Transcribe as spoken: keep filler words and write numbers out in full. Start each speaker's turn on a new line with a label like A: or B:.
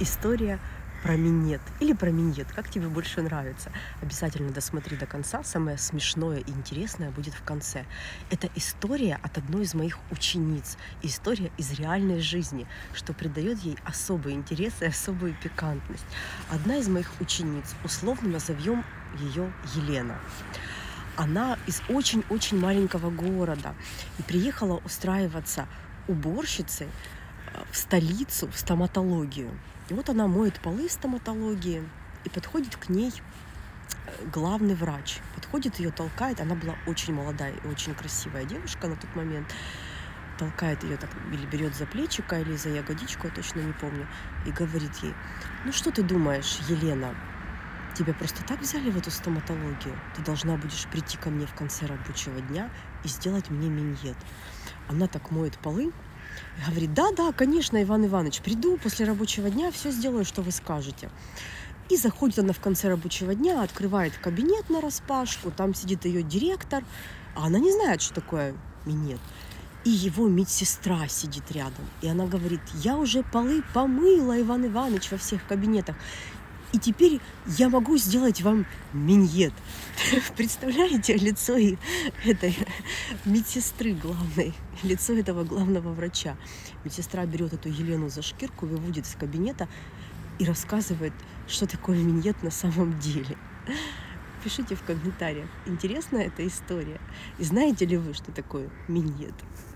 A: История про минет или про миньет, как тебе больше нравится. Обязательно досмотри до конца, самое смешное и интересное будет в конце. Это история от одной из моих учениц, история из реальной жизни, что придает ей особый интерес и особую пикантность. Одна из моих учениц, условно назовем ее Елена. Она из очень-очень маленького города и приехала устраиваться уборщицей в столицу, в стоматологию. И вот она моет полы в стоматологии, и подходит к ней главный врач. Подходит, ее толкает. Она была очень молодая и очень красивая девушка на тот момент. Толкает ее так, или берет за плечико, или за ягодичку, я точно не помню, и говорит ей: ну что ты думаешь, Елена, тебя просто так взяли в эту стоматологию? Ты должна будешь прийти ко мне в конце рабочего дня и сделать мне миньет. Она так моет полы, говорит: да, да, конечно, Иван Иванович, приду после рабочего дня, все сделаю, что вы скажете. И заходит она в конце рабочего дня, открывает кабинет нараспашку, там сидит ее директор, а она не знает, что такое миньет. И его медсестра сидит рядом. И она говорит: я уже полы помыла, Иван Иванович, во всех кабинетах. И теперь я могу сделать вам миньет. Представляете лицо этой медсестры главной, лицо этого главного врача. Медсестра берет эту Елену за шкирку, выводит из кабинета и рассказывает, что такое миньет на самом деле. Пишите в комментариях, интересна эта история. И знаете ли вы, что такое миньет?